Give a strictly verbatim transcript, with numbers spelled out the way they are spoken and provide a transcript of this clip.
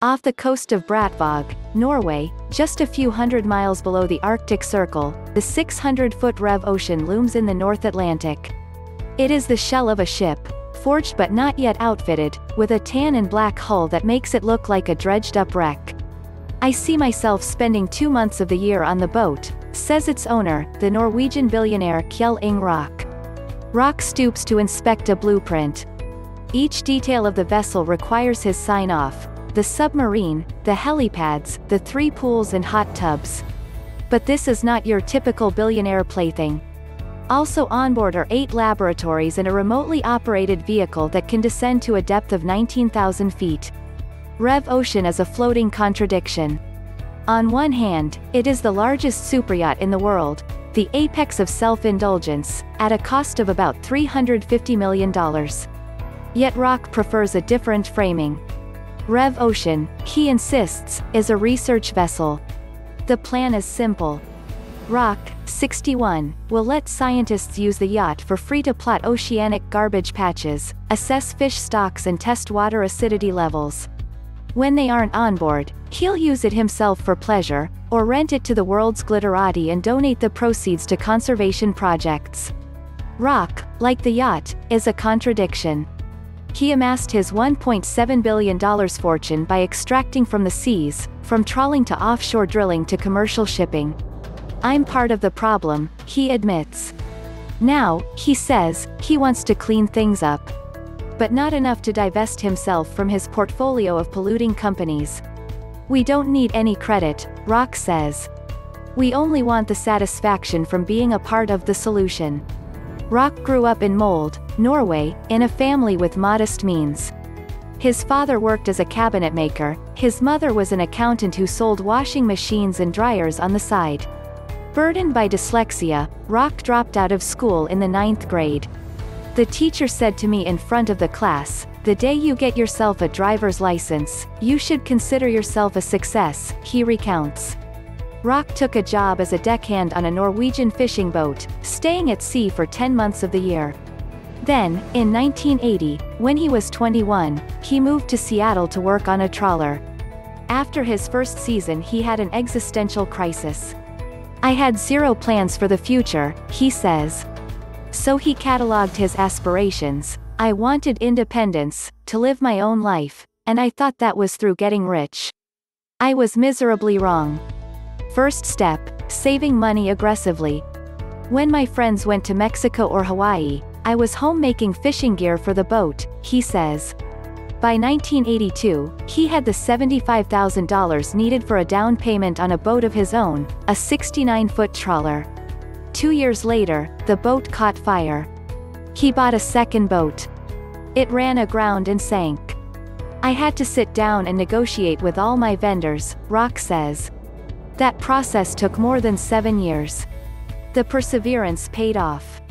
Off the coast of Brattvåg, Norway, just a few hundred miles below the Arctic Circle, the six hundred foot Rev Ocean looms in the North Atlantic. It is the shell of a ship, forged but not yet outfitted, with a tan and black hull that makes it look like a dredged-up wreck. I see myself spending two months of the year on the boat, says its owner, the Norwegian billionaire Kjell Inge Rock. Rock stoops to inspect a blueprint. Each detail of the vessel requires his sign-off: the submarine, the helipads, the three pools and hot tubs. But this is not your typical billionaire plaything. Also on board are eight laboratories and a remotely operated vehicle that can descend to a depth of nineteen thousand feet. Rev Ocean is a floating contradiction. On one hand, it is the largest superyacht in the world, the apex of self-indulgence, at a cost of about three hundred fifty million dollars. Yet Rock prefers a different framing. Rev Ocean, he insists, is a research vessel. The plan is simple. Rock, sixty-one, will let scientists use the yacht for free to plot oceanic garbage patches, assess fish stocks and test water acidity levels. When they aren't on board, he'll use it himself for pleasure, or rent it to the world's glitterati and donate the proceeds to conservation projects. Rock, like the yacht, is a contradiction. He amassed his one point seven billion dollars fortune by extracting from the seas, from trawling to offshore drilling to commercial shipping. I'm part of the problem, he admits. Now, he says, he wants to clean things up. But not enough to divest himself from his portfolio of polluting companies. We don't need any credit, Rock says. We only want the satisfaction from being a part of the solution. Rock grew up in Molde, Norway, in a family with modest means. His father worked as a cabinet maker, his mother was an accountant who sold washing machines and dryers on the side. Burdened by dyslexia, Rock dropped out of school in the ninth grade. The teacher said to me in front of the class, "The day you get yourself a driver's license, you should consider yourself a success," he recounts. Rock took a job as a deckhand on a Norwegian fishing boat, staying at sea for ten months of the year. Then, in nineteen eighty, when he was twenty-one, he moved to Seattle to work on a trawler. After his first season he had an existential crisis. "I had zero plans for the future," he says. So he catalogued his aspirations. "I wanted independence, to live my own life, and I thought that was through getting rich. I was miserably wrong. First step, saving money aggressively. When my friends went to Mexico or Hawaii, I was home making fishing gear for the boat," he says. By nineteen eighty-two, he had the seventy-five thousand dollars needed for a down payment on a boat of his own, a sixty-nine foot trawler. Two years later, the boat caught fire. He bought a second boat. It ran aground and sank. "I had to sit down and negotiate with all my vendors," Rock says. That process took more than seven years. The perseverance paid off.